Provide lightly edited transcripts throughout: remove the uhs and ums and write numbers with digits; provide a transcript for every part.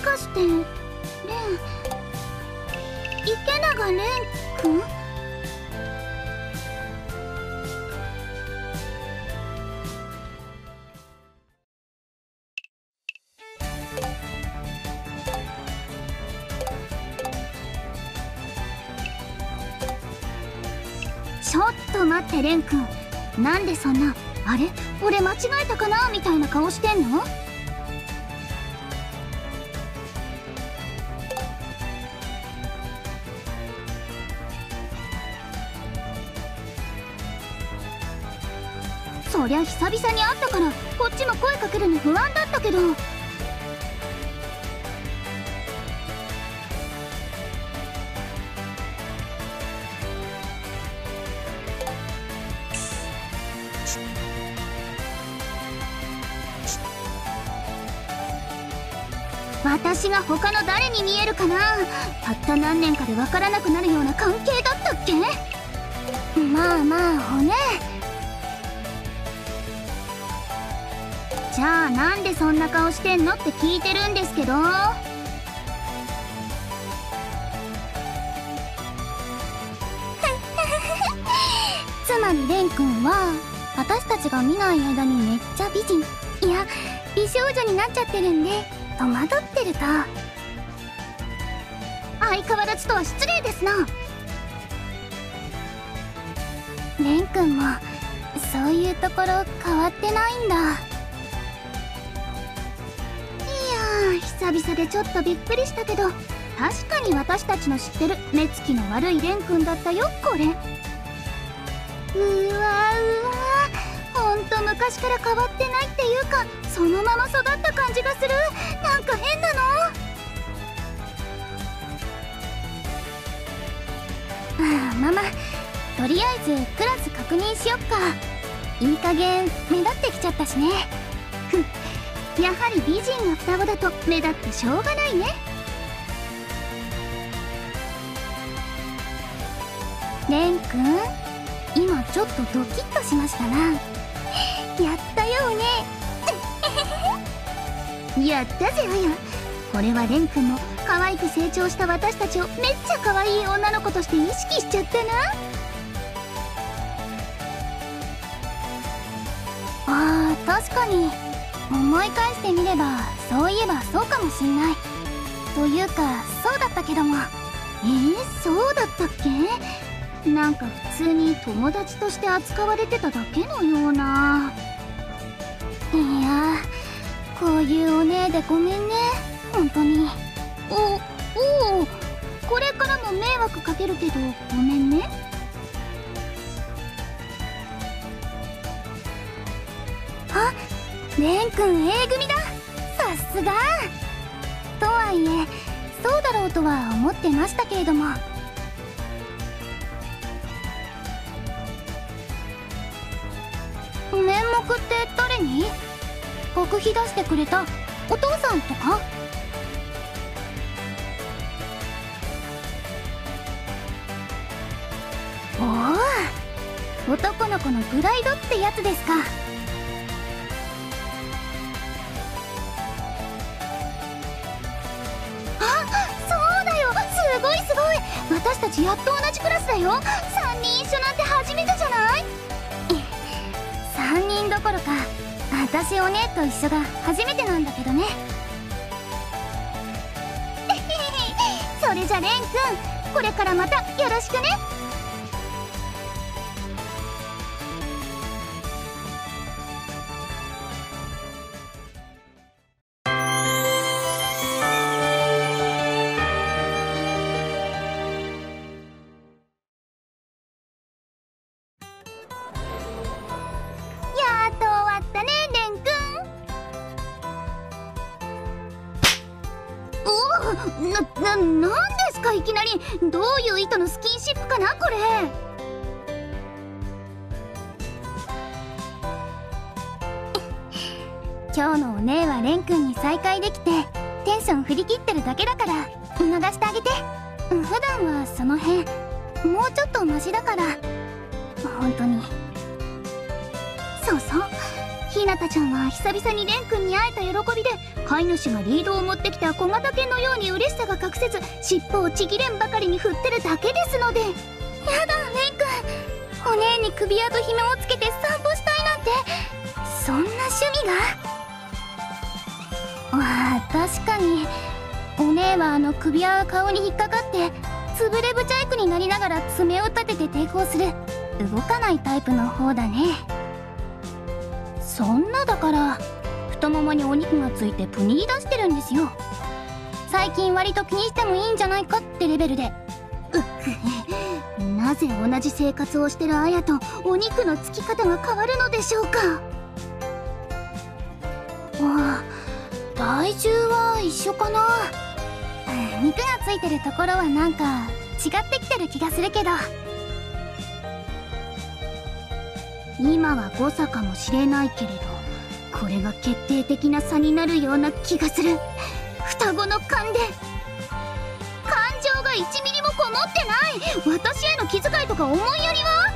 かしてレン、池永蓮くん？ちょっと待って蓮くん、なんでそんな、あれ俺間違えたかなみたいな顔してんの？そりゃ久々に会ったからこっちも声かけるの不安だったけど。私が他の誰に見えるかな？たった何年かで分からなくなるような関係だったっけ？まあまあ骨。じゃあなんでそんな顔してんのって聞いてるんですけど。つまり蓮くんは私たちが見ない間にめっちゃ美人、いや美少女になっちゃってるんで戸惑ってると。相変わらずとは失礼ですな。蓮くんもそういうところ変わってないんだ。久々でちょっとびっくりしたけど、確かに私たちの知ってる目つきの悪い蓮くんだったよこれ。うわうわ、ほんと昔から変わってないっていうか、そのまま育った感じがする。なんか変なの。ママ、とりあえずクラス確認しよっか。いい加減目立ってきちゃったしね。やはり美人な双子だと目立ってしょうがないね。蓮くん、今ちょっとドキッとしましたな。やったよね。やったぜあや。これは蓮くんも可愛く成長した私たちをめっちゃ可愛い女の子として意識しちゃったな。確かに思い返してみればそういえばそうかもしんない。というかそうだったけども。そうだったっけ？なんか普通に友達として扱われてただけのような。いやこういうお姉でごめんね本当に。おお、これからも迷惑かけるけどごめんね。あ、蓮くん A 組だ。さすが。とはいえそうだろうとは思ってましたけれども。面目って誰に？学費出してくれたお父さんとか？おお、男の子のプライドってやつですか。私たちやっと同じクラスだよ。3人一緒なんて初めてじゃない？3人どころか私お姉と一緒が初めてなんだけどね。それじゃ蓮くん、これからまたよろしくね。なんですかいきなり。どういう意図のスキンシップかなこれ。今日のお姉は蓮くんに再会できてテンション振り切ってるだけだから見逃してあげて。普段はその辺もうちょっとマシだから本当に。そうそう、 ひなたちゃんは久々にレン君に会えた喜びで、飼い主がリードを持ってきた小型犬のように嬉しさが隠せず、尻尾をちぎれんばかりに振ってるだけですので。やだレン君、お姉に首輪と紐をつけて散歩したいなんて、そんな趣味が。わあ、確かにお姉は首輪が顔に引っかかってつぶれブチャイクになりながら爪を立てて抵抗する動かないタイプの方だね。そんなだから太ももにお肉がついてプニー出してるんですよ。最近割と気にしてもいいんじゃないかってレベルで。なぜ同じ生活をしてるアヤとお肉のつき方が変わるのでしょうか。ああ、体重は一緒かな。肉がついてるところはなんか違ってきてる気がするけど、今は誤差かもしれないけれど、これが決定的な差になるような気がする。双子の勘で感情が1ミリもこもってない。私への気遣いとか思いやりは。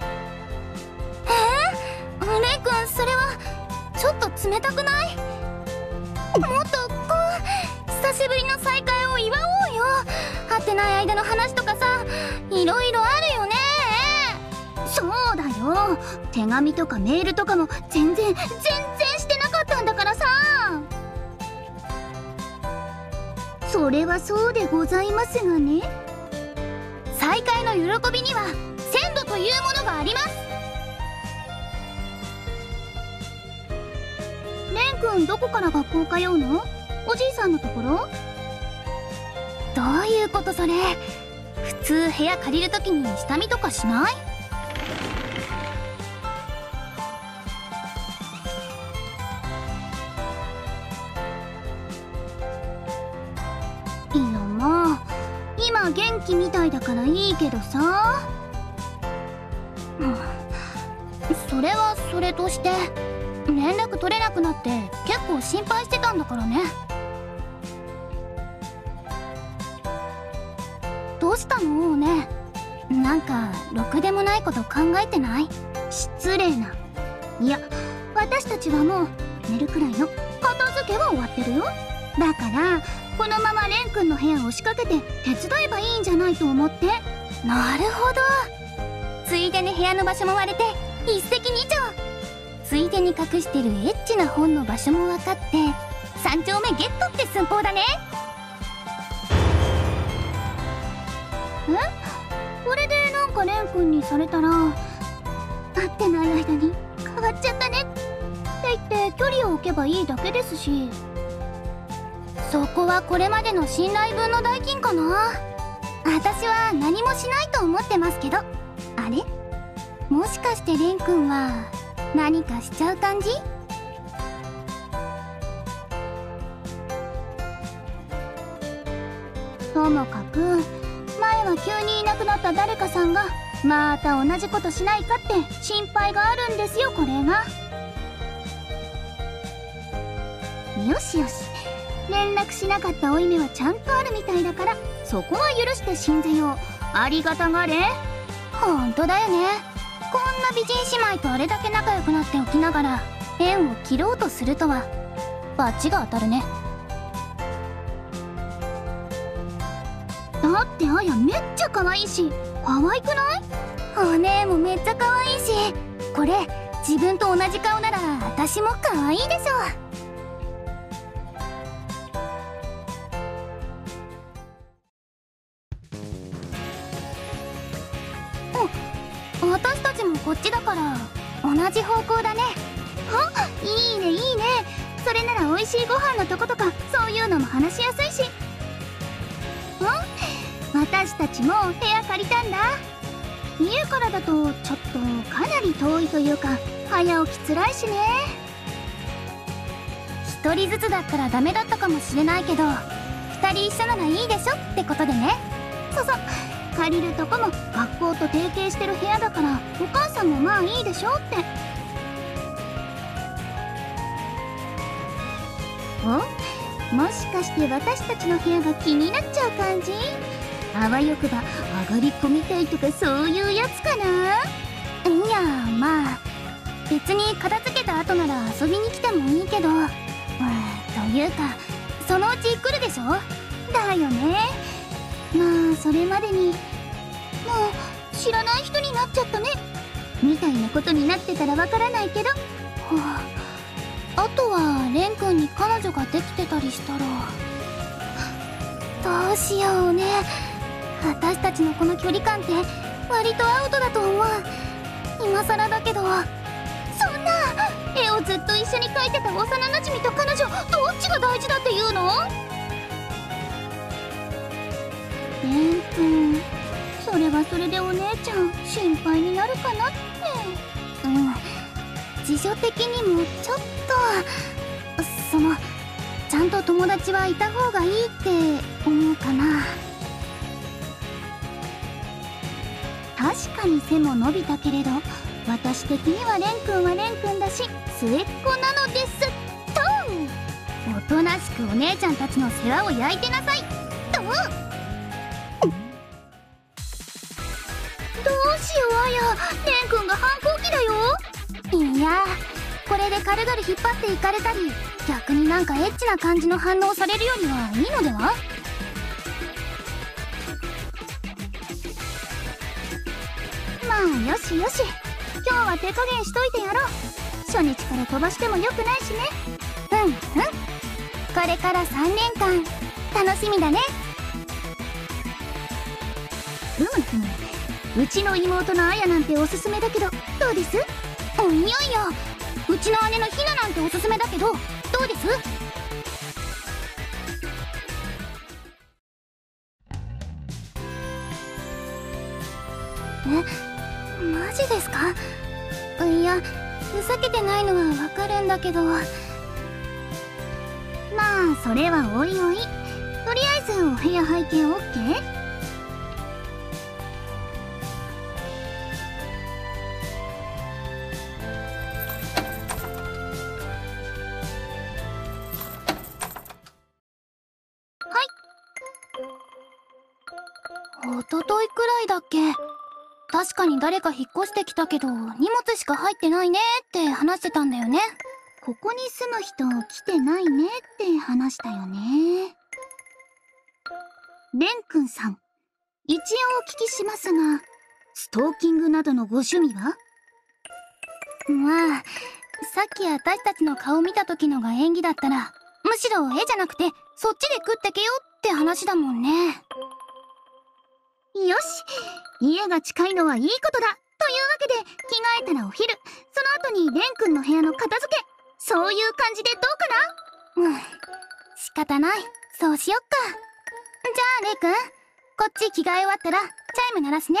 レイ君、それはちょっと冷たくない？もっと久しぶりの再会を祝おうよ。会ってない間の話とかさ、いろいろあるよね。そうだよ、手紙とかメールとかも全然してなかったんだからさ。それはそうでございますがね。再会の喜びには鮮度というものがあります。レン君、どこから学校通うの？おじいさんのところ？どういうことそれ。普通部屋借りるときに下見とかしない？いやまあ、今元気みたいだからいいけどさ。それはそれとして、連絡取れなくなって結構心配してたんだからね。どうしたのね。なんかろくでもないこと考えてない？失礼な。いや、私たちはもう寝るくらいの片付けは終わってるよ。だからこのままレン君の部屋を仕掛けて手伝えばいいんじゃないと思って。なるほど。ついでに部屋の場所も割れて一石二鳥。ついでに隠してるエッチな本の場所も分かって3丁目ゲットって寸法だね。これでなんかレン君にされたら、会ってない間に変わっちゃったねって言って距離を置けばいいだけですし。そこはこれまでの信頼分の代金かな。私は何もしないと思ってますけど。あれ、もしかしてレン君は何かしちゃう感じ？ともかく前は急にいなくなった誰かさんがまた同じことしないかって心配があるんですよ、これが。よしよし、連絡しなかった負い目はちゃんとあるみたいだから、そこは許して信ぜよう。ありがたがれ。ほんとだよね。こんな美人姉妹とあれだけ仲良くなっておきながら縁を切ろうとするとは、バッチが当たるね。だってあやめっちゃ可愛いし、可愛くない？お姉もめっちゃ可愛いし、これ自分と同じ顔なら私も可愛いでしょ。私たちもこっちだから同じ方向だね。あ、いいねいいね。それなら美味しいご飯のとことかそういうのも話しやすいし。私たちも部屋借りたんだ。家からだとちょっとかなり遠いというか早起きつらいしね。1人ずつだったらダメだったかもしれないけど、2人一緒ならいいでしょってことでね。そう、借りるとこも学校と提携してる部屋だから、お母さんもまあいいでしょって。もしかして私たちの部屋が気になっちゃう感じ？あわよくば上がり込みたいとかそういうやつかな？いやまあ別に片付けた後なら遊びに来てもいいけど、というかそのうち来るでしょ。だよね。まあそれまでにもう知らない人になっちゃったねみたいなことになってたらわからないけど、あとはレン君に彼女ができてたりしたらどうしようね。私たちのこの距離感って割とアウトだと思う。今更だけど、そんな絵をずっと一緒に描いてた幼なじみと彼女、どっちが大事だっていうの？レン君、それはそれでお姉ちゃん心配になるかなって。辞書的にもちょっとちゃんと友達はいた方がいいって思うかな。確かに背も伸びたけれど、私的にはレン君はレン君だし末っ子なのですと。おとなしくお姉ちゃんたちの世話を焼いてなさいと。どうしようあや、レン君が反抗期だよ。いや、これで軽々引っ張っていかれたり、逆になんかエッチな感じの反応されるよりはいいのでは？まあよしよし、今日は手加減しといてやろう。初日から飛ばしてもよくないしね。これから3年間楽しみだね。うちの妹のあやなんておすすめだけどどうです？いやいや、うちの姉のひななんておすすめだけどどうです？マジですか？いや、ふざけてないのはわかるんだけど。まあそれはおいおい。とりあえずお部屋拝見 OK？ おとといくらいだっけ。確かに誰か引っ越してきたけど荷物しか入ってないねって話してたんだよね。ここに住む人来てないねって話したよね。レン君さん、一応お聞きしますが、ストーキングなどのご趣味は？まあさっき私たちの顔見た時のが演技だったら、むしろ絵じゃなくてそっちで食ってけよって話だもんね。よし、家が近いのはいいことだ。というわけで着替えたらお昼、その後にレン君の部屋の片付け、そういう感じでどうかな？仕方ない、そうしよっか。じゃあレイ君、こっち着替え終わったらチャイム鳴らすね。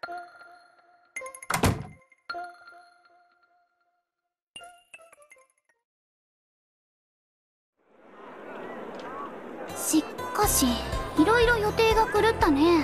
しかしいろいろ予定が狂ったね。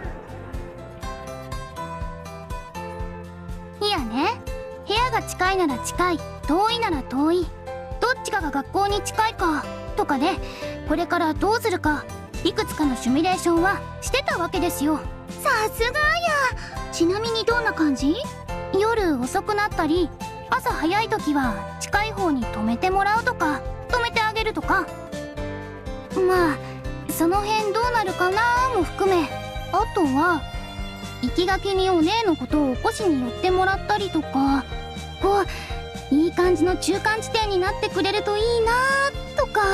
いやね、部屋が近いなら近い、遠いなら遠い、どっちかが学校に近いかとかで、これからどうするかいくつかのシミュレーションはしてたわけですよ。さすがや。ちなみにどんな感じ？夜遅くなったり、朝早い時は近い方に泊めてもらうとか、泊めてあげるとか。まあその辺どうなるかなも含め、あとは行きがけにお姉のことを起こしに寄ってもらったりとか、こういい感じの中間地点になってくれるといいなとか。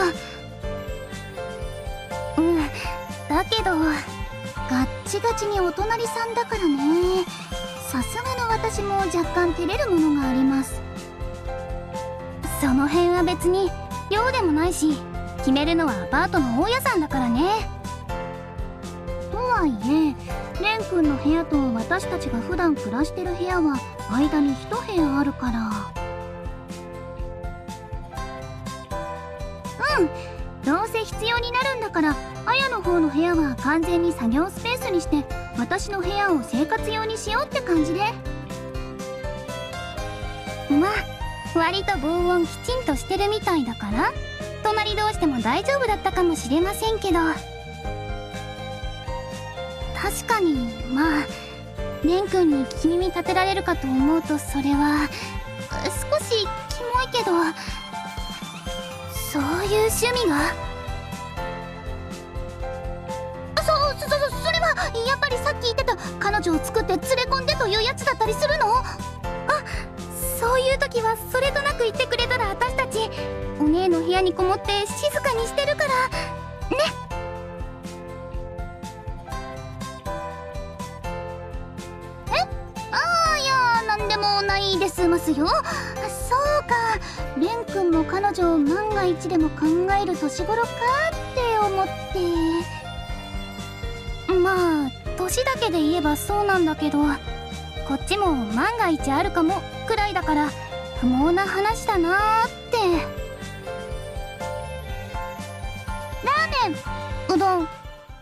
だけどガッチガチにお隣さんだからね、さすがの私も若干照れるものがあります。その辺は別に用でもないし、決めるのはアパートの大家さんだからね。とはいえレン君の部屋と私たちが普段暮らしてる部屋は間に一部屋あるから。どうせ必要になるんだから、あやの方の部屋は完全に作業スペースにして、私の部屋を生活用にしようって感じで。まあ割と防音きちんとしてるみたいだから、隣同士でも大丈夫だったかもしれませんけど。確かにまあレン君に聞き耳立てられるかと思うと、それは少しキモいけど、そういう趣味が。それはやっぱりさっき言ってた彼女を作って連れ込んでというやつだったりするの？あ、そういう時はそれとなく言ってくれたら、私たちお姉の部屋にこもって静かにしてるからね。いや、なんでもないですますよ。そうか、レン君も彼女を万が一でも考える年頃かって思って。まあ年だけで言えばそうなんだけど、こっちも万が一あるかもくらいだから不毛な話だなーって。ラーメン、うどん、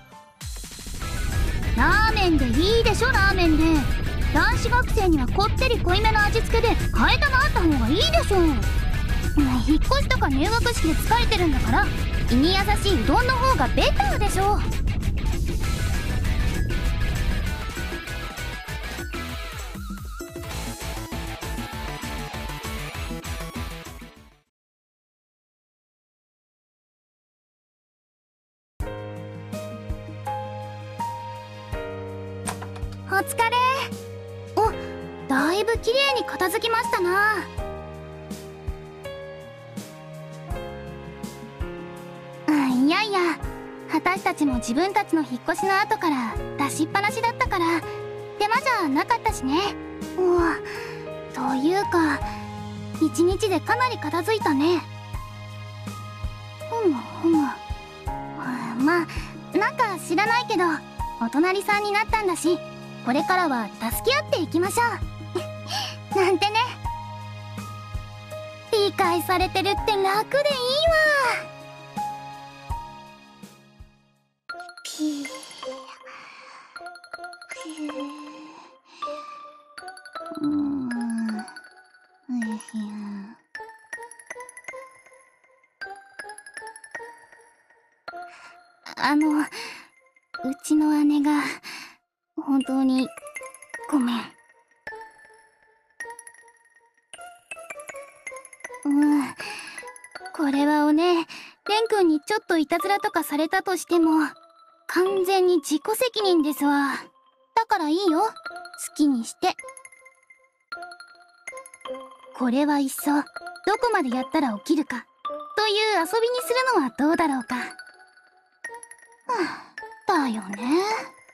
ラーメンでいいでしょ。ラーメンで男子学生にはこってり濃いめの味付けで替え玉あった方がいいでしょ。引っ越しとか入学式で疲れてるんだから、胃に優しいうどんの方がベターでしょ。お疲れ。お、だいぶ綺麗に片付きましたな。いやいや、私たちも自分たちの引っ越しの後から出しっぱなしだったから手間じゃなかったしね。というか一日でかなり片付いたね。まあなんか知らないけどお隣さんになったんだし、これからは助け合っていきましょうなんてね。理解されてるって楽でいいわ。ピーピーうちの姉が本当にごめん。これはお姉、レン君にちょっといたずらとかされたとしても完全に自己責任ですわ。だからいいよ、好きにして。これはいっそどこまでやったら起きるかという遊びにするのはどうだろうか。だよね。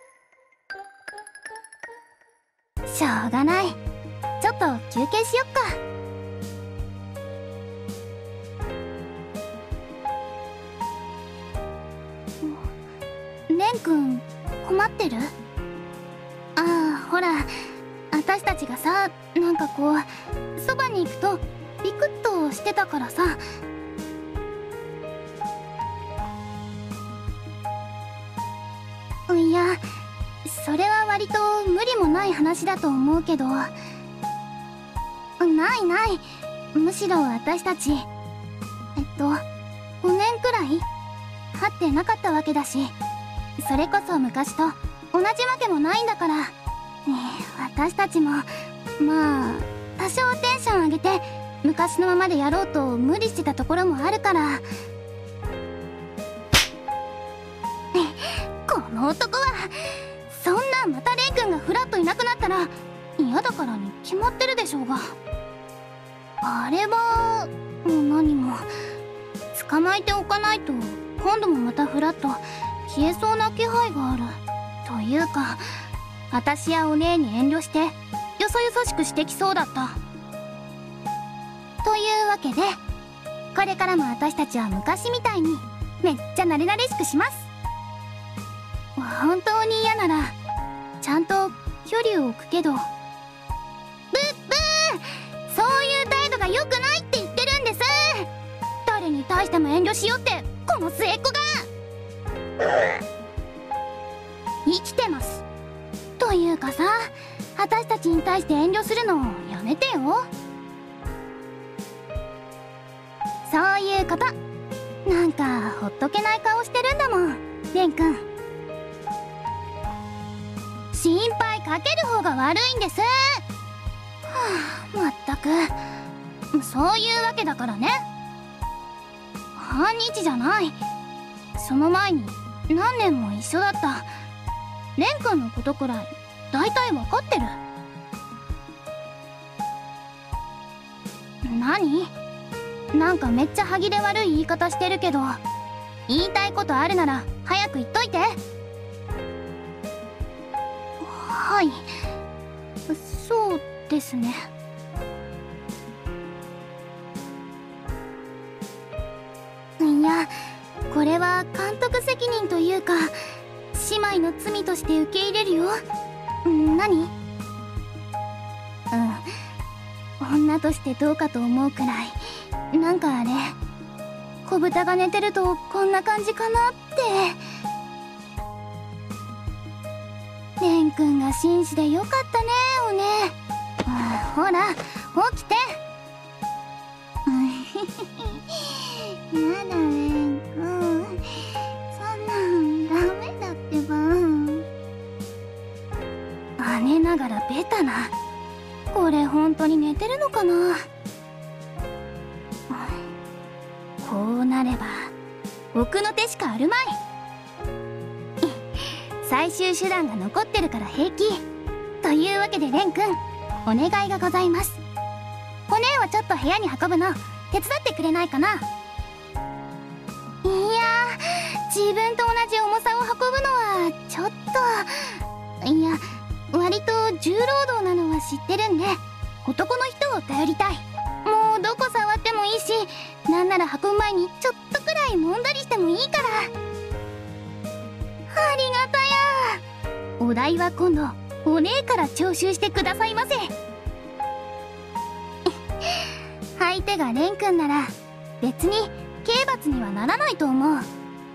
しょうがない。ちょっと休憩しよっか。レン君困ってる？ほら、私たちがさ、なんかこうそばに行くとビクッとしてたからさ。いや、それは割と無理もない話だと思うけど。ないない、むしろ私たち5年くらい会ってなかったわけだし、それこそ昔と同じわけもないんだから、私たちもまあ多少テンション上げて昔のままでやろうと無理してたところもあるから。この男はそんな、またレン君がフラッといなくなったら嫌だからに決まってるでしょうが。あれは何も捕まえておかないと今度もまたフラッと消えそうな気配がある。というか私やお姉に遠慮してよそよそしくしてきそうだった。というわけでこれからも私たちは昔みたいにめっちゃ慣れ慣れしくします。本当に嫌ならちゃんと距離を置くけど。ブッブー、そういう態度が良くないって言ってるんです。誰に対しても遠慮しようってこの末っ子が。生きてますというかさ、私たちに対して遠慮するのやめてよ。そういうこと。なんかほっとけない顔してるんだもん、レン君。心配かける方が悪いんです。まったくそういうわけだからね。半日じゃない。その前に何年も一緒だったレン君のことくらい大体わかってる。何？なんかめっちゃ歯切れ悪い言い方してるけど、言いたいことあるなら早く言っといて。はい、そうですね。いや、これは監督責任というか姉妹の罪として受け入れるよ。何？女としてどうかと思うくらい、なんかあれ、子豚が寝てるとこんな感じかなって。レン君が紳士でよかったね、おね。ほら起きて。やだレン君、そんなんダメだってば。姉ながらベタな。これ本当に寝てるのかな。こうなれば僕の手しかあるまい。最終手段が残ってるから平気。というわけでレン君、お願いがございます。お姉はちょっと部屋に運ぶの手伝ってくれないかな。いやー、自分と同じ重さを運ぶのはちょっと。いや、割と重労働なのは知ってるんで、男の人を頼りたい。もうどこ触ってもいいし、なんなら運ぶ前にちょっとくらい揉んだりしてもいいから。ありがたや。お代は今度お姉から徴収してくださいませ。相手がレン君なら別に刑罰にはならないと思う。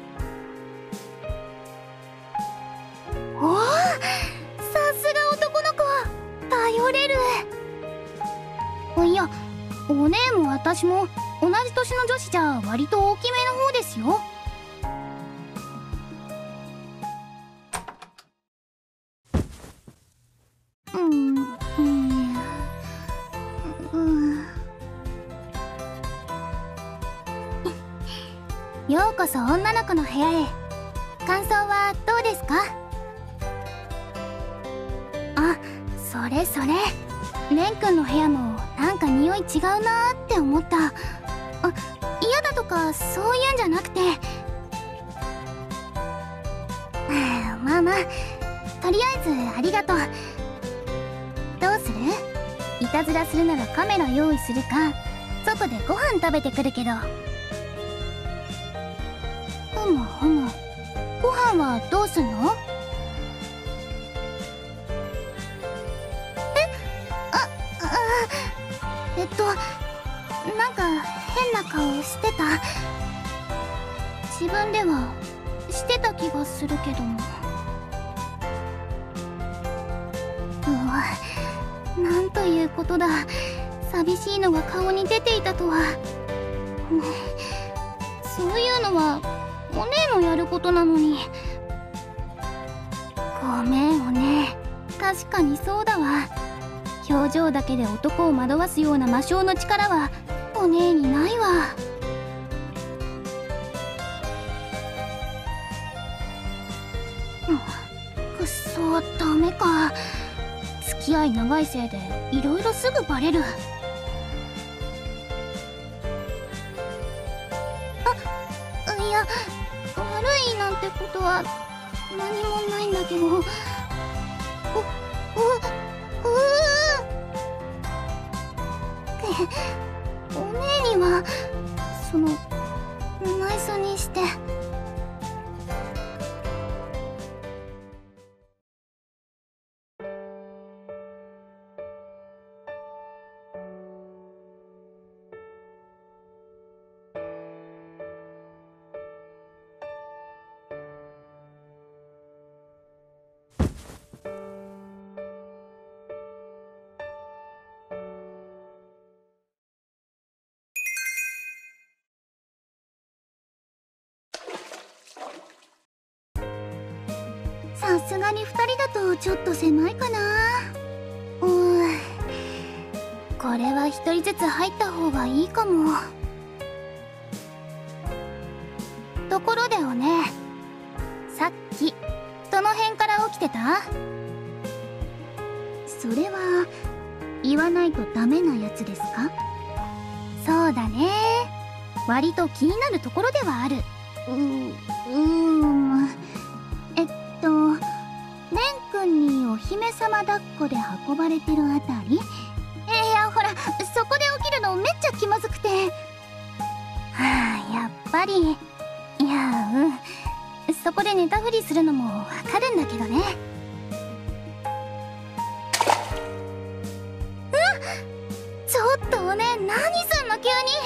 おお、さすが男の子、頼れる。いや、お姉も私も同じ年の女子じゃ割と大きめの方ですよ。ようこそ女の子の部屋へ。感想はどうですか？あ、それそれ、レン君の部屋もなんか匂い違うなーって思った。嫌だとかそういうんじゃなくて。まあまあ、とりあえずありがとう。どうする？いたずらするならカメラ用意するか、外でご飯食べてくるけど。ご飯はどうすんの？なんか変な顔してた。自分ではしてた気がするけども。なんということだ。寂しいのが顔に出ていたとは。そういうのはお姉のやることなのに。ごめんお姉、確かにそうだわ。表情だけで男を惑わすような魔性の力はお姉にないわ。くっそ、ダメか。付き合い長いせいでいろいろすぐバレる。いや、悪いなんてことは何もないんだけど。お姉には内緒にして。さすがに2人だとちょっと狭いかな。ここれは一人ずつ入った方がいいかも。ところでおね、さっきどの辺から起きてた？それは言わないとダメなやつですか？そうだね、割と気になるところではある。蓮くんにお姫様抱っこで運ばれてるあたり？いやほら、そこで起きるのめっちゃ気まずくて。はあ、やっぱり。いや、そこで寝たふりするのもわかるんだけどね。ちょっとおね、何すんの急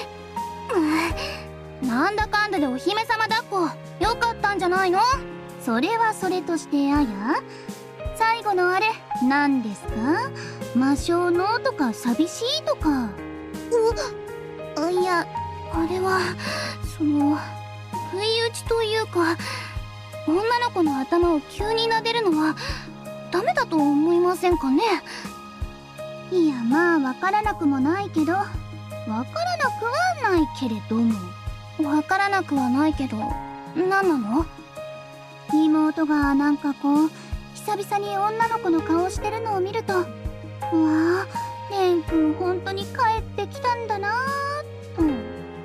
に。なんだかんだでお姫様抱っこよかったんじゃないの？それはそれとしてあや、最後のあれ何ですか？魔性のとか寂しいとか。いや、あれはその不意打ちというか、女の子の頭を急に撫でるのはダメだと思いませんかね？いや、まあわからなくもないけど、わからなくはないけれども。わからなくはないけど、何なの？妹がなんかこう久々に女の子の顔してるのを見ると、わあ、蓮くん本当に帰ってきたんだなぁと。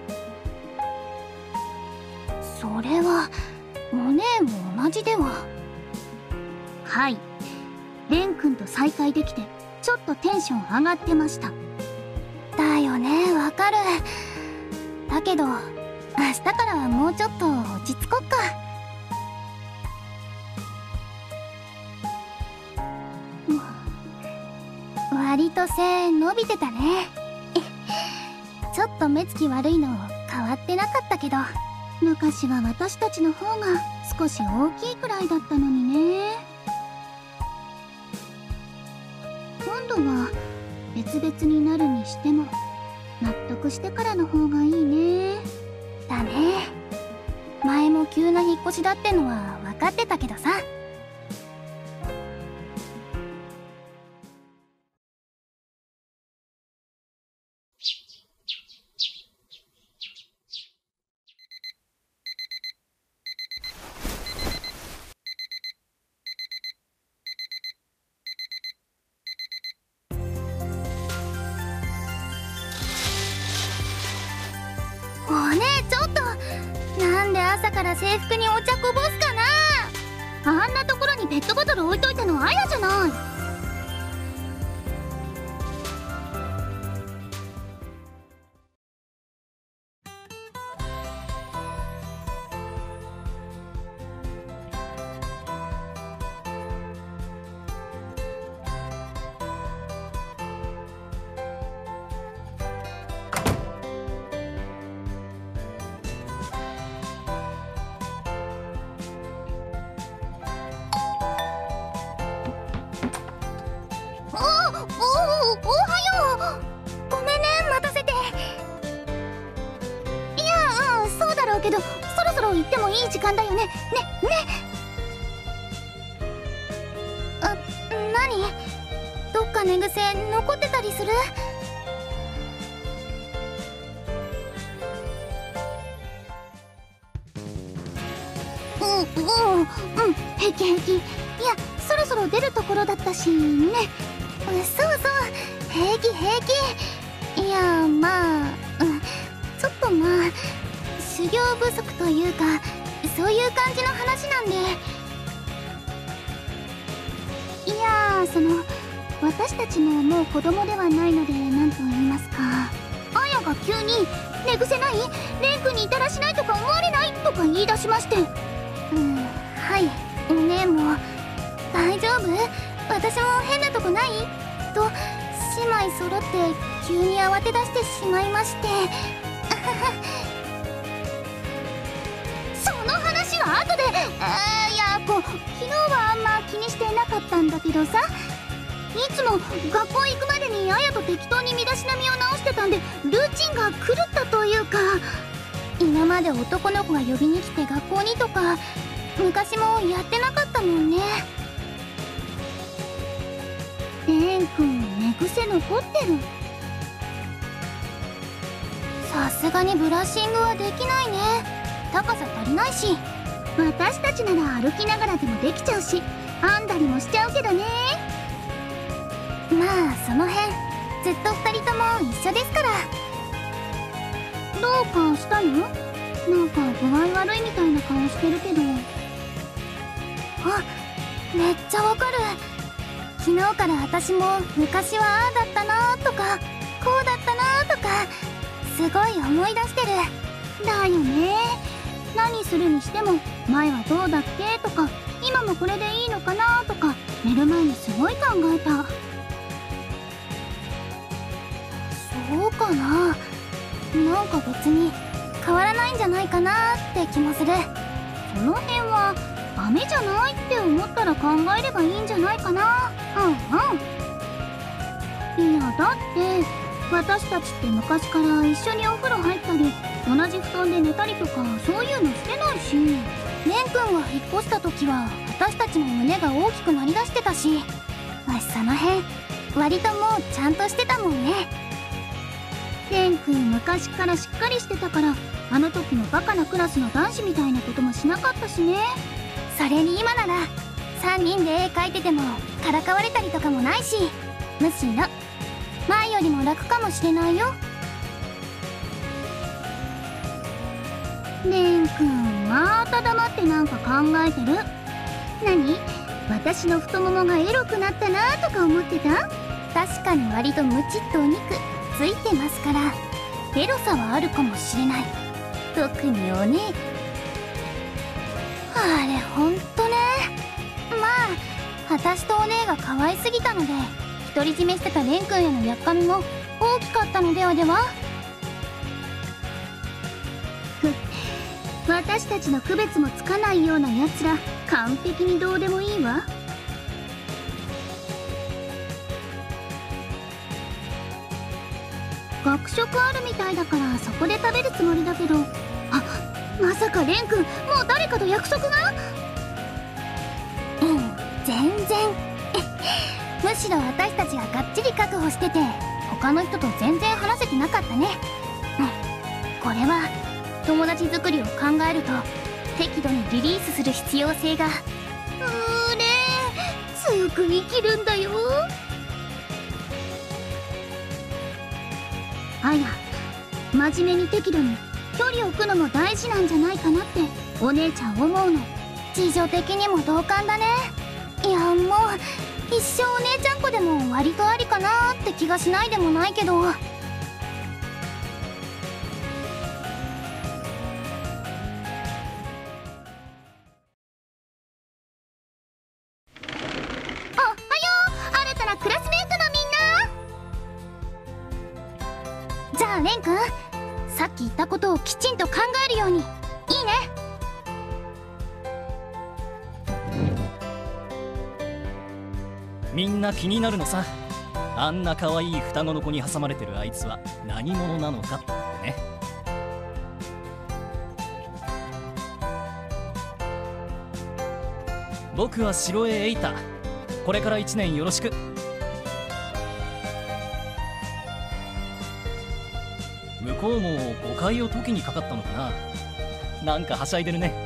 それはお姉も同じでは？はい、蓮くんと再会できてちょっとテンション上がってました。だよね、わかる。だけど明日からはもうちょっと落ち着こっか。割と背伸びてたね。ちょっと目つき悪いの変わってなかったけど、昔は私たちの方が少し大きいくらいだったのにね。今度は別々になるにしても納得してからの方がいいね。だね。前も急な引っ越しだってのは分かってたけどさ。おねえ、ちょっとなんで朝から制服にお茶こぼすかな。あんなところにペットボトル置いといたのあやじゃない。おはよう。ごめんね、待たせて。いや、そうだろうけど、そろそろ行ってもいい時間だよね。何？どっか寝癖残ってたりする？平気平気。いや、そろそろ出るところだったしね。そうそう、平気平気。いや、まあ、ちょっとまあ修行不足というか、そういう感じの話なんで。いや、私たちももう子供ではないので、何と言いますか、あやが急に「寝癖ない？蓮くんにいたらしないとか思われない？」とか言い出しまして。はい、お姉も「大丈夫？私も変なとこない？」と姉妹揃って急に慌て出してしまいまして。その話は後で。いや、昨日はあんま気にしてなかったんだけどさ、いつも学校行くまでにあやと適当に身だしなみを直してたんで、ルーチンが狂ったというか、今まで男の子が呼びに来て学校にとか昔もやってなかったもんね。蓮くん寝癖残ってる。 さすがにブラッシングはできないね。高さ足りないし。私たちなら歩きながらでもできちゃうし、編んだりもしちゃうけどね。まあその辺ずっと2人とも一緒ですから。どうかしたの？なんか具合悪いみたいな顔してるけど。あ、めっちゃわかる。昨日から私も昔はああだったなとかこうだったなとかすごい思い出してる。だよね。何するにしても前はどうだっけとか今もこれでいいのかなとか寝る前にすごい考えた。そうかな。なんか別に変わらないんじゃないかなって気もする。その辺はダメじゃないって思ったら考えればいいんじゃないかな。いやだって私たちって昔から一緒にお風呂入ったり同じ布団で寝たりとかそういうのしてないし、レン君が引っ越した時は私たちも胸が大きくなりだしてたし、その辺割ともうちゃんとしてたもんね。レン君昔からしっかりしてたからあの時のバカなクラスの男子みたいなこともしなかったしね。それに今なら3人で絵描いててもからかわれたりとかもないし、むしろ前よりも楽かもしれないよ。レン君また黙ってなんか考えてる。何？私の太ももがエロくなったなとか思ってた？確かに割とムチっとお肉ついてますからエロさはあるかもしれない。特にお姉。あれほんとね。まあ私とお姉が可愛すぎたので独り占めしてたレン君へのやっかみも大きかったのではでは。私たちの区別もつかないようなやつら完璧にどうでもいいわ。学食あるみたいだからそこで食べるつもりだけど、あ、まさかレン君もう誰かと約束が？全然むしろ私たちががっちり確保してて他の人と全然話せてなかったね。これは友達作りを考えると適度にリリースする必要性が強く生きるんだよ。あや、真面目に適度に距離を置くのも大事なんじゃないかなってお姉ちゃん思うの。事情的にも同感だね。いやもう一生お姉ちゃん子でも割とありかなって気がしないでもないけど。じゃあレン君、さっき言ったことをきちんと考えるように。いいね。 みんな気になるのさ。あんな可愛い双子の子に挟まれてるあいつは何者なのかってね。僕は城江エイタ。これから1年よろしく。向こうも誤解を解きにかかったのかな。なんかはしゃいでるね。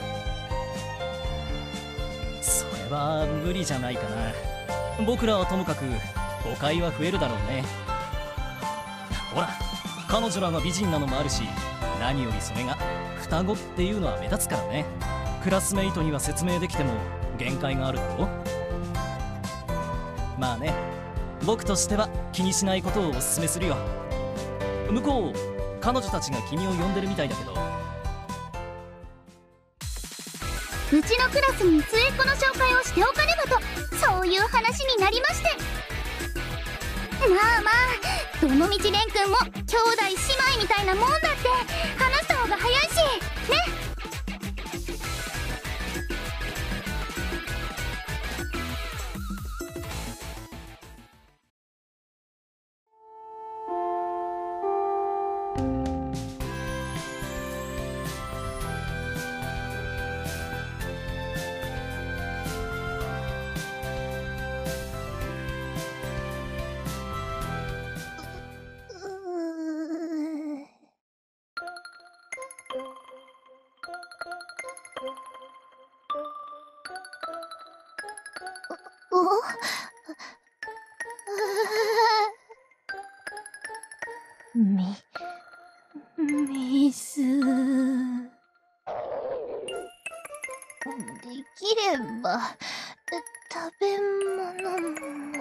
それは無理じゃないかな。僕らはともかく誤解は増えるだろうね。ほら、彼女らが美人なのもあるし、何よりそれが双子っていうのは目立つからね。クラスメイトには説明できても限界があるだろ。まあね、僕としては気にしないことをおすすめするよ。向こう、彼女たちが君を呼んでるみたいだけど。 うちのクラスに末っ子の紹介をしておかねばと、そういう話になりまして。まあまあ、どのみちレン君も兄弟姉妹みたいなもんだって。話した方が早いしね。 水。できれば食べ物も。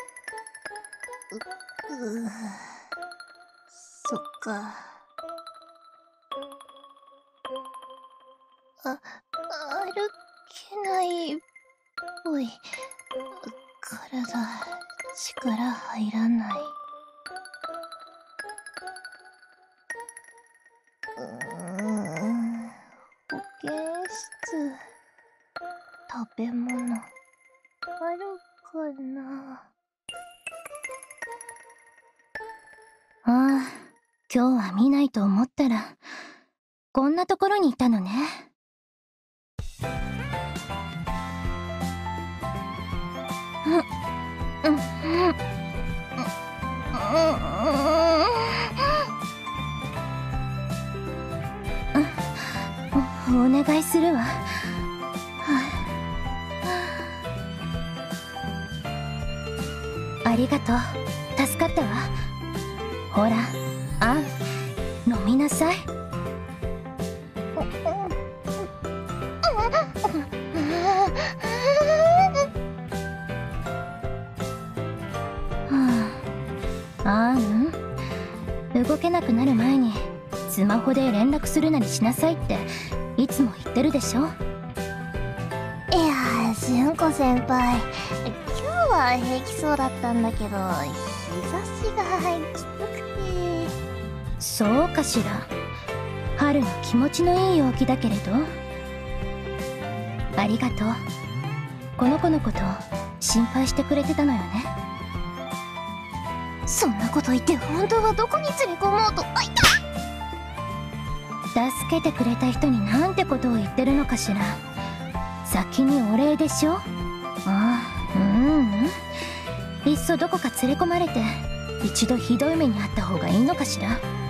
そっか。歩けないっぽい。体、力入らない。保健室、食べ物、あるかな。ああ、今日は見ないと思ったら、こんなところにいたのね。お願いするわ。ありがとう。助かったわ。ほら、あん、飲みなさい。あん、動けなくなる前にスマホで連絡するなりしなさいっていつも言ってるでしょ。いやー、純子先輩、今日は平気そうだったんだけど、日差しがきつくて。そうかしら。春の気持ちのいい陽気だけれど。ありがとう。この子のこと心配してくれてたのよね。そんなこと言って本当はどこに連れ込もうと。あ、いた！助けてくれた人になんてことを言ってるのかしら。先にお礼でしょ。ああ、いっそどこか連れ込まれて一度ひどい目に遭った方がいいのかしら。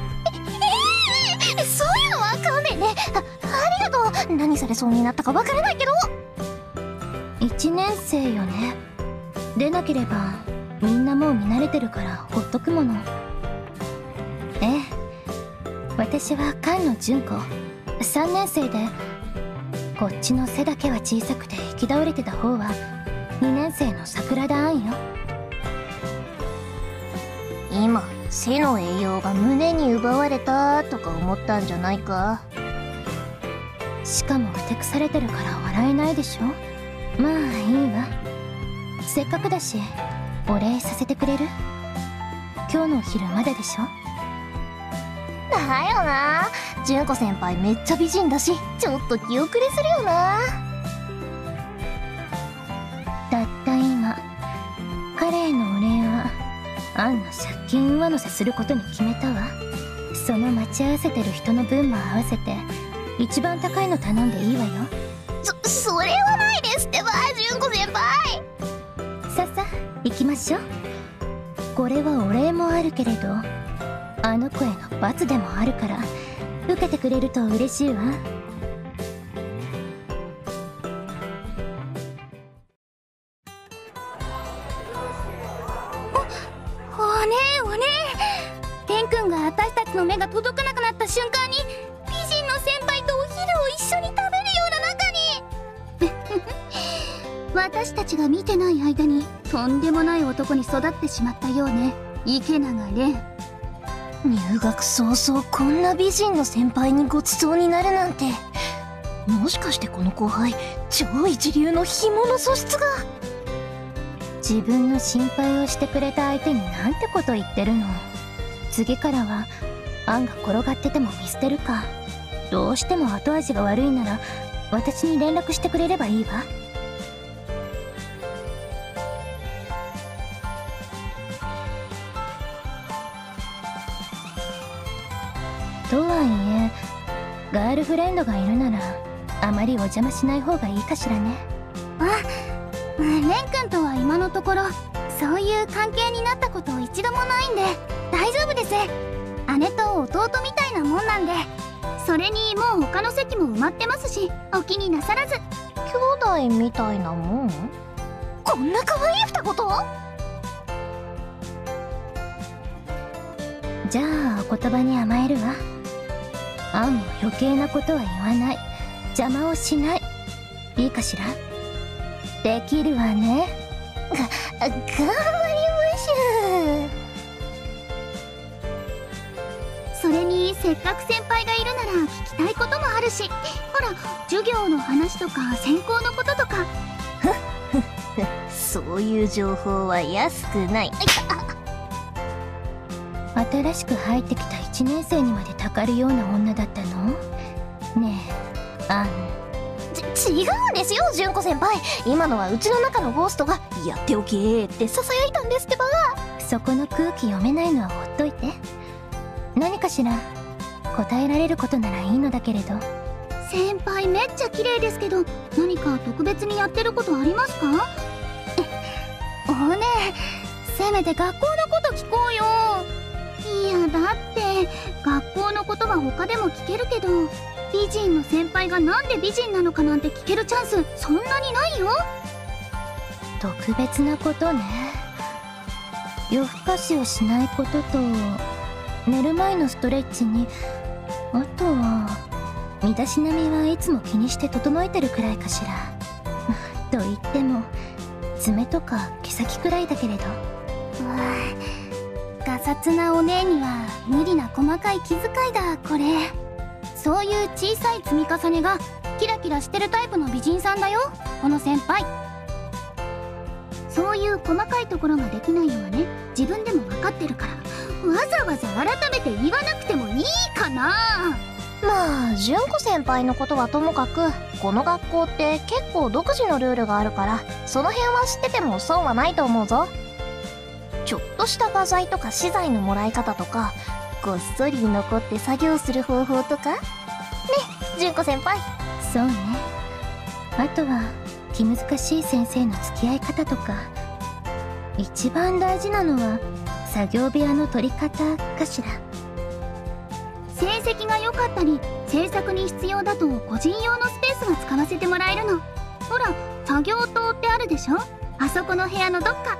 そういうのは勘弁ね。ありがとう。何されそうになったかわからないけど。1年生よね。でなければみんなもう見慣れてるからほっとくもの。ええ、私は菅野純子、3年生で、こっちの背だけは小さくて行き倒れてた方は2年生の桜田杏よ。今背の栄養が胸に奪われたとか思ったんじゃないか。しかもふてくされてるから笑えないでしょ。まあいいわ。せっかくだしお礼させてくれる？今日のお昼まででしょ。だよな。純子先輩めっちゃ美人だし、ちょっと気遅れするよな。たった今彼へのお礼はアンの借金上乗せすることに決めたわ。その待ち合わせてる人の分も合わせて一番高いの頼んでいいわよ。それはないですってば、純子先輩。さっさ行きましょう。これはお礼もあるけれど、あの子への罰でもあるから受けてくれると嬉しいわ。おねえおねえ、ケン君が私たちの目が届かなくなった瞬間に美人の先輩とお昼を一緒に食べるような中に私たちが見てない間にとんでもない男に育ってしまったようね、池永蓮。入学早々こんな美人の先輩にごちそうになるなんて、もしかしてこの後輩超一流の干物素質が。自分の心配をしてくれた相手になんてこと言ってるの。次からはアンが転がってても見捨てるか。どうしても後味が悪いなら私に連絡してくれればいいわ。とはいえガールフレンドがいるならあまりお邪魔しない方がいいかしらね。あ、蓮くんとは今のところそういう関係になったこと一度もないんで大丈夫です。姉と弟みたいなもんなんで。それにもう他の席も埋まってますし、お気になさらず。兄弟みたいなもん？こそんな可愛い二言？ じゃあお言葉に甘えるわ。アンも余計なことは言わない、邪魔をしない、いいかしら。できるわね。 頑張りましゅ。 それにせっかく先輩がいるなら聞きたいこともあるし、ほら授業の話とか専攻のこととか。 そういう情報は安くない。 新しく入ってきた1年生にまでたかるような女だったの？ねえアン。 違うんですよ純子先輩。今のはうちの中のゴーストがやっておけーってささやいたんですってば。 そこの空気読めないのはほっといて。何かしら。答えられることならいいのだけれど。 先輩めっちゃ綺麗ですけど、何か特別にやってることありますか？おねえ、せめて学校のこと聞こうよ。いやだって学校のことは他でも聞けるけど、美人の先輩がなんで美人なのかなんて聞けるチャンスそんなにないよ。 特別なことね。夜更かしをしないことと、寝る前のストレッチに、あとは身だしなみはいつも気にして整えてるくらいかしら。と言っても爪とか毛先くらいだけれど。 ガサツなお姉には無理な細かい気遣いだこれ。そういう小さい積み重ねがキラキラしてるタイプの美人さんだよこの先輩。そういう細かいところができないのはね、自分でも分かってるから、わざわざ改めて言わなくてもいいかな。 まあ純子先輩のことはともかく、この学校って結構独自のルールがあるから、その辺は知ってても損はないと思うぞ。ちょっとした画材とか資材のもらい方とか、こっそり残って作業する方法とかね、純子先輩。 そうね。あとは気難しい先生の付き合い方とか。一番大事なのは作業部屋の取り方かしら。 成績が良かったり制作に必要だと個人用のスペースが使わせてもらえるの。ほら作業棟ってあるでしょ、あそこの部屋のどっか。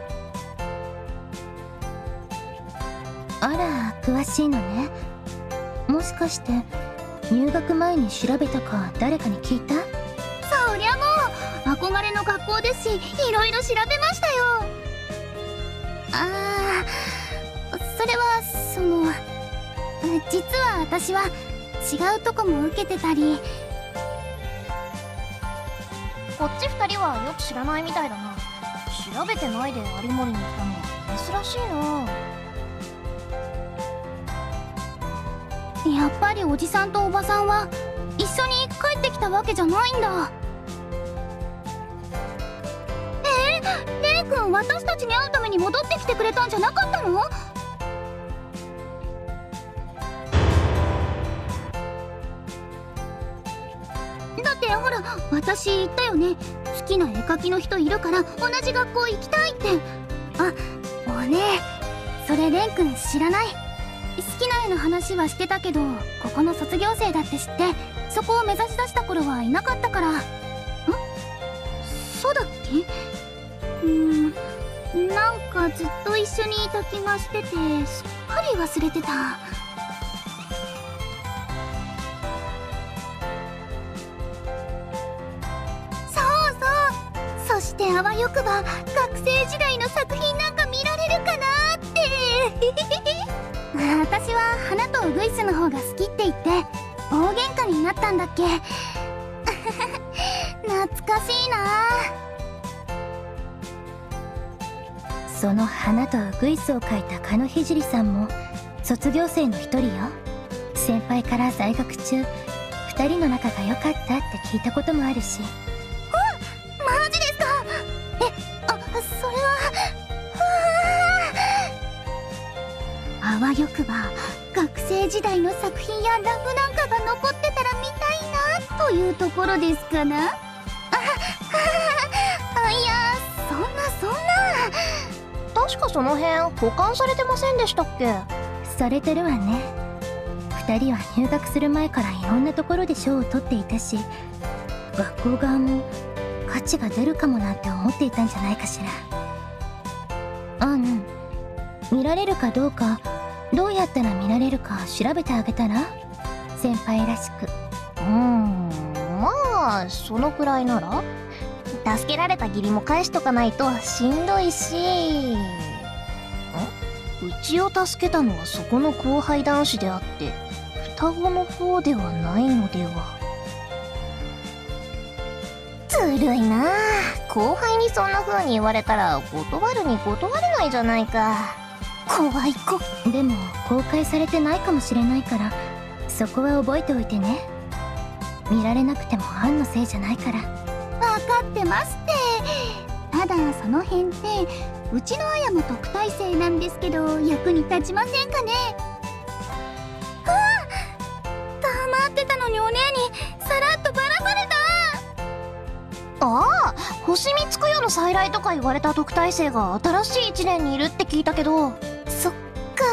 あら詳しいのね。もしかして入学前に調べたか誰かに聞いた？ そりゃもう憧れの学校ですし、いろいろ調べましたよ。それは実は私は違うとこも受けてたり。 こっち二人はよく知らないみたいだな。調べてないで有森に来たのは珍しいな。 やっぱりおじさんとおばさんは一緒に帰ってきたわけじゃないんだ。レイ君私たちに会うために戻ってきてくれたんじゃなかったの？だってほら私言ったよね、好きな絵描きの人いるから同じ学校行きたいって。あ、おねえ、それレン君知らない？好きな絵の話はしてたけど、ここの卒業生だって知って、そこを目指し出した頃はいなかったから。そうだっけ？なんかずっと一緒にいた気がしてて、すっかり忘れてた。そうそう、そしてあわよくば学生時代の作品なんか見られるかなって私は花とウグイスの方が好きって言って大喧嘩になったんだっけ懐かしいな。 その花とウグイスを描いた鹿野聖さんも卒業生の一人よ。先輩から在学中2人の仲が良かったって聞いたこともあるし。 マジですか？それはあわよくば学生時代の作品やラブなんかが残ってたら見たいなというところですかな。いやそんな確かその辺保管されてませんでしたっけ？ されてるわね。2人は入学する前からいろんなところで賞を取っていたし、学校側も価が出るかもなんて思っていたんじゃないかしら。見られるかどうか、どうやったら見られるか調べてあげたら、先輩らしく。 まあそのくらいなら。助けられた義理も返しとかないとしんどいし。うちを助けたのはそこの後輩男子であって双子の方ではないのでは。ずるいなあ。後輩にそんな風に言われたら断るに断れないじゃないか。怖い子。 でも公開されてないかもしれないから、そこは覚えておいてね。見られなくてもアンのせいじゃないから。 分かってますって。ただその辺ってうちのあやも特待生なんですけど、役に立ちませんかね。黙ってたのにお姉にさらっとばらされた。 ああ、星見つくよの再来とか言われた特待生が新しい1年にいるって聞いたけど。そっか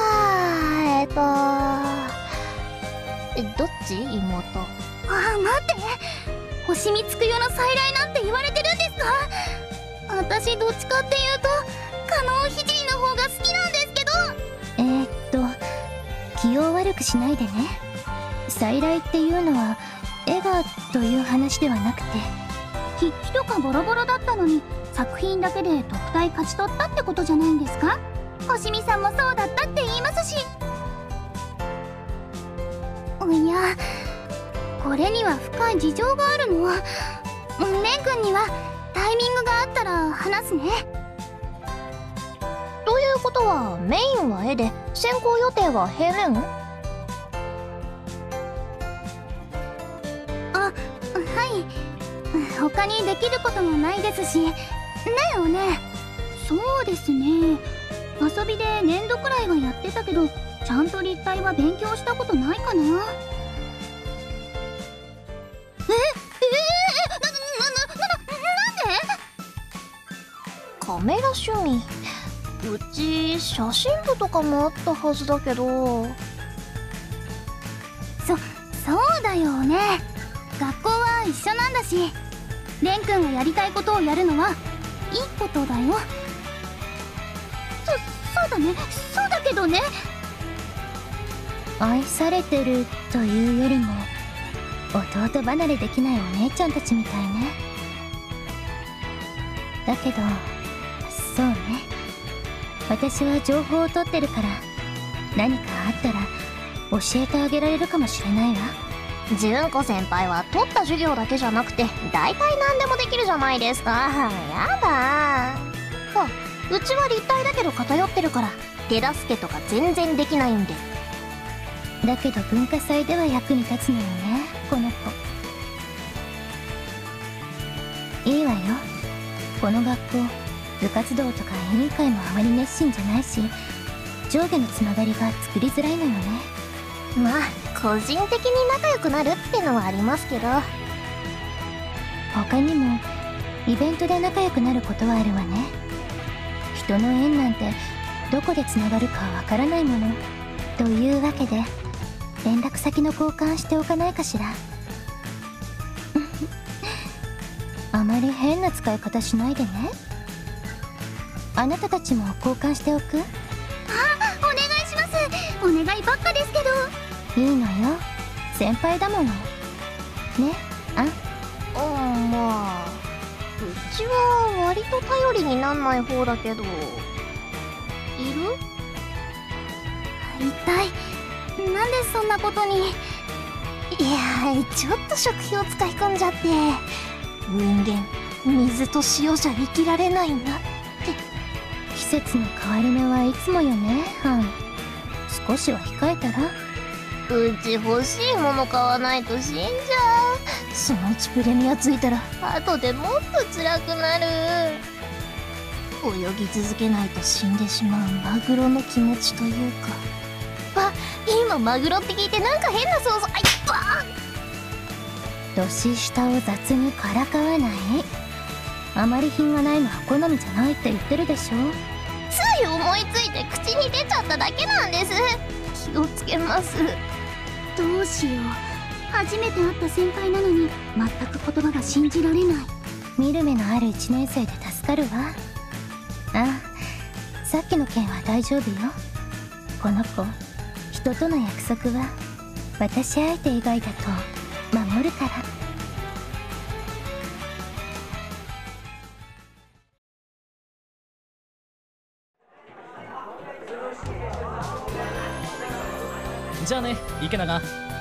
どっち妹。 待って、星見つくよの再来なんて言われてるんですか。私どっちかっていうと加納聖の方が好きなんですけど。 気を悪くしないでね。再来っていうのは絵がという話ではなくて、 筆記とかボロボロだったのに作品だけで特待勝ち取ったってことじゃないんですか。星見さんもそうだったって言いますし。いや、これには深い事情があるの。蓮くんにはタイミングがあったら話すね。 ということはメインは絵で先行予定は平面。 はい、他にできることもないですしね。えおね。そうですね、遊びで粘土くらいはやってたけど、ちゃんと立体は勉強したことないかな。なんで。 カメラ趣味。うち写真部とかもあったはずだけど。 そうだよね。学校は一緒なんだし、蓮くんがやりたいことをやるのはいいことだよ。そうだね、そうだけどね。 愛されてるというよりも弟離れできないお姉ちゃんたちみたいね。だけどそうね、私は情報を取ってるから、何かあったら教えてあげられるかもしれないわ。 純子先輩は取った授業だけじゃなくて大体何でもできるじゃないですか。やだ。うちは立体だけど偏ってるから手助けとか全然できないんで。 だけど文化祭では役に立つのよね、この子。いいわよ。この学校部活動とか委員会もあまり熱心じゃないし、上下のつながりが作りづらいのよね。 まあ個人的に仲良くなるってのはありますけど。 他にもイベントで仲良くなることはあるわね。人の縁なんてどこでつながるかわからないもの。というわけで連絡先の交換しておかないかしら。あまり変な使い方しないでね。あなたたちも交換しておく？ お願いします。お願いばっかですけど。 いいのよ、先輩だものね。 まあうちは割と頼りになんない方だけど。いる？ 一体なんでそんなことに。 いやちょっと食費を使い込んじゃって、人間水と塩じゃ生きられないなって。 季節の変わり目はいつもよね、少しは控えたら。 うち欲しいもの買わないと死んじゃう。そのうちプレミアついたら後でもっと辛くなる。泳ぎ続けないと死んでしまうマグロの気持ちというか。今マグロって聞いてなんか変な想像。 年下を雑にからかわない。あまり品がないのは好みじゃないって言ってるでしょ。 つい思いついて口に出ちゃっただけなんです。気をつけます。 どうしよう、初めて会った先輩なのに全く言葉が信じられない。 見る目のある1年生で助かるわ。ああ、さっきの件は大丈夫よ。この子、人との約束は私相手以外だと守るから。 じゃあね、池永。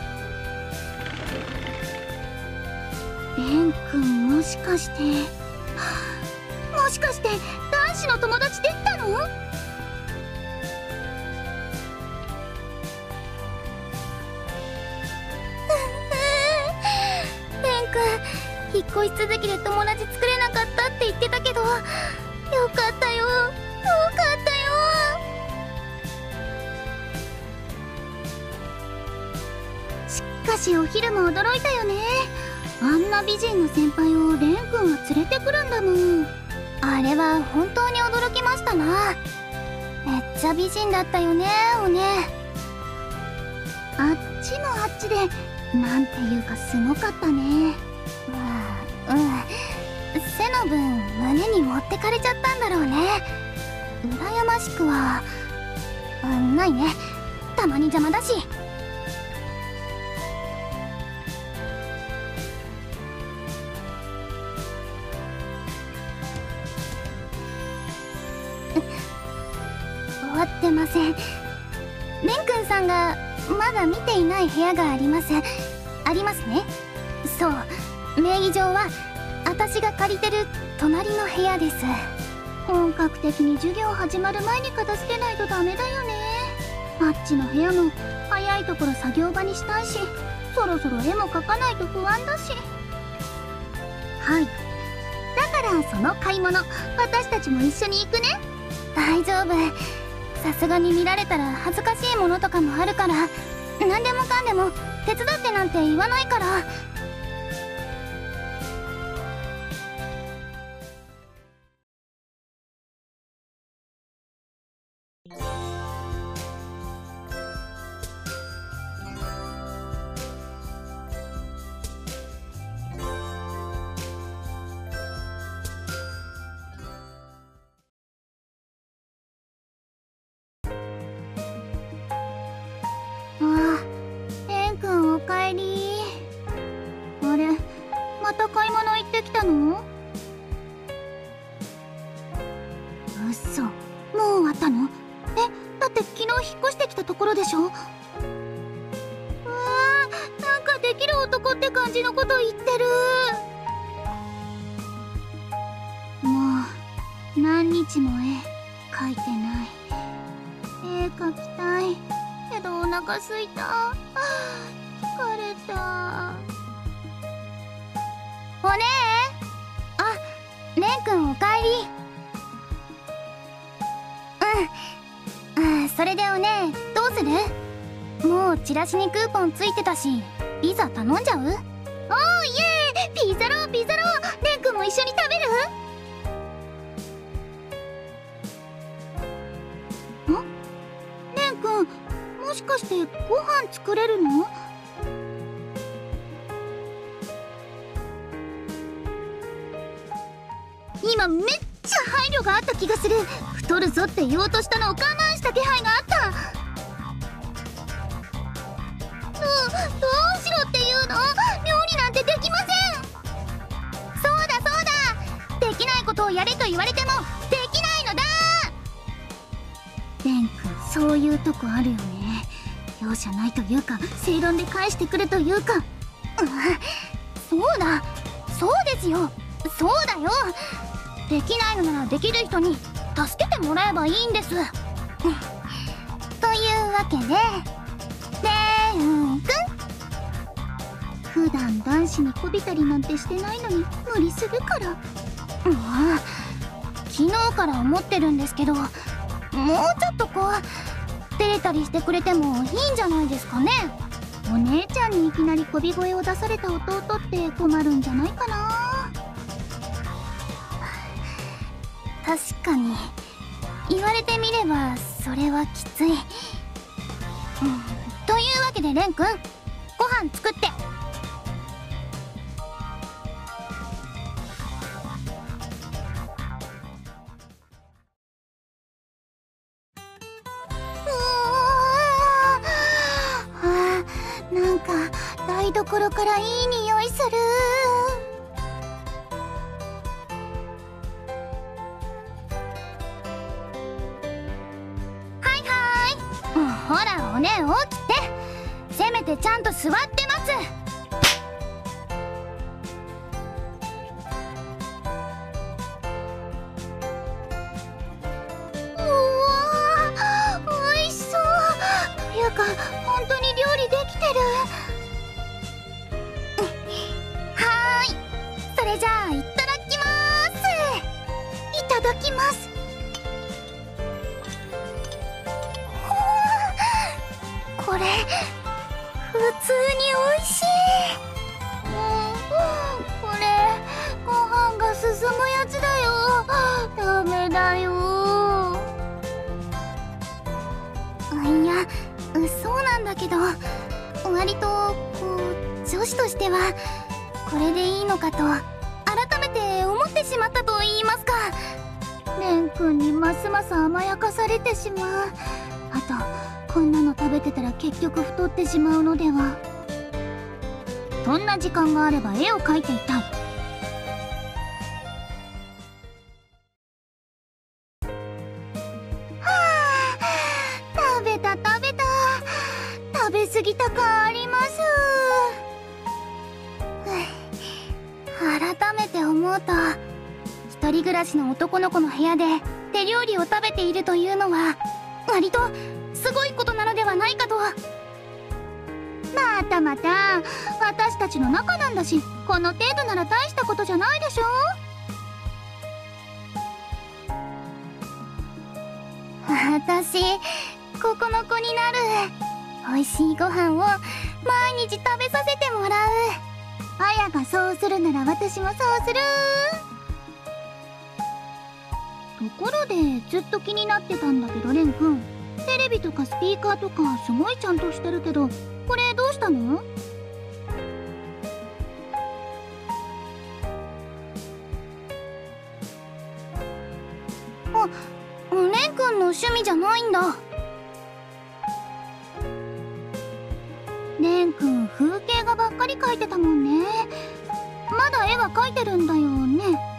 蓮くん、もしかして男子の友達できたの？蓮くん、引っ越し続きで友達作れなかったって言ってたけど、よかったよ、よかったよ。しかしお昼も驚いたよね。あんな美人の先輩を蓮くんは連れてくるんだもん。あれは本当に驚きましたな。めっちゃ美人だったよね、おね。あっちもあっちでなんていうかすごかったね。背の分胸に持ってかれちゃったんだろうね。羨ましくはないね。たまに邪魔だし。終わってません。蓮くんさんがまだ見ていない部屋がありますね。そう、名義上は私が借りてる隣の部屋です。本格的に授業始まる前に片付けないとダメだよね。あっちの部屋も早いところ作業場にしたいし、そろそろ絵も描かないと不安だし。はい、だからその買い物、私たちも一緒に行くね。大丈夫、さすがに見られたら恥ずかしいものとかもあるから、何でもかんでも手伝ってなんて言わないから。蓮くん、おかえり。あれ、また買い物行ってきたの？嘘、もう終わったの？だって昨日引っ越してきたところでしょ？なんかできる男って感じのこと言ってる。もう何日も絵描いてない。絵描きたいけどお腹すいた。疲れた。おねえ、蓮くん、おかえり。それでおねえ、どうする？もうチラシにクーポンついてたし、ピザ頼んじゃう？おー、イエーイ、ピザローピザロー。蓮くんも一緒に食べる？蓮くん、もしかしてご飯作れるの？今めっちゃ配慮があった気がする。太るぞって言おうとしたのを我慢した気配があった。どうしろっていうの？料理なんてできません。そうだそうだ、できないことをやれと言われてもできないのだ。蓮くん、そういうとこあるよね。容赦ないというか、正論で返してくるというか。そうだ、そうですよ、そうだよ。できないのならできる人に助けてもらえばいいんです。というわけで、蓮くん、普段男子にこびたりなんてしてないのに無理するから。昨日から思ってるんですけど、もうちょっとこう照れたりしてくれてもいいんじゃないですかね。お姉ちゃんにいきなりこび声を出された弟って困るんじゃないかな。確かに言われてみればそれはきつい。というわけで蓮くん、ご飯作って。 ところからいい匂いする。はいはい、ほらおねえ起きて、せめてちゃんと座って待つ。本当に料理できてる。はーい、それじゃあいただきまーす。いただきます。これ普通に美味しい。これご飯が進むやつだよ。ダメだよ。いや、そうなんだけど、割とこう女子としてはこれでいいのかと改めて思ってしまったと言いますか。レン君にますます甘やかされてしまう。あとこんなの食べてたら結局太ってしまうのでは。そんな時間があれば絵を描いていたい。食べ過ぎた感あります。改めて思うと、一人暮らしの男の子の部屋で手料理を食べているというのは割とすごいことなのではないかと。またまた、私たちの仲なんだし、この程度なら大したことじゃないでしょ。私ここの子になる。美味しいご飯を毎日食べさせてもらう。あやがそうするなら私もそうする。ところでずっと気になってたんだけど、レン君、テレビとかスピーカーとかすごいちゃんとしてるけど、これどうしたの？レン君の趣味じゃないんだ。レン君風景画ばっかり描いてたもんね。まだ絵は描いてるんだよね。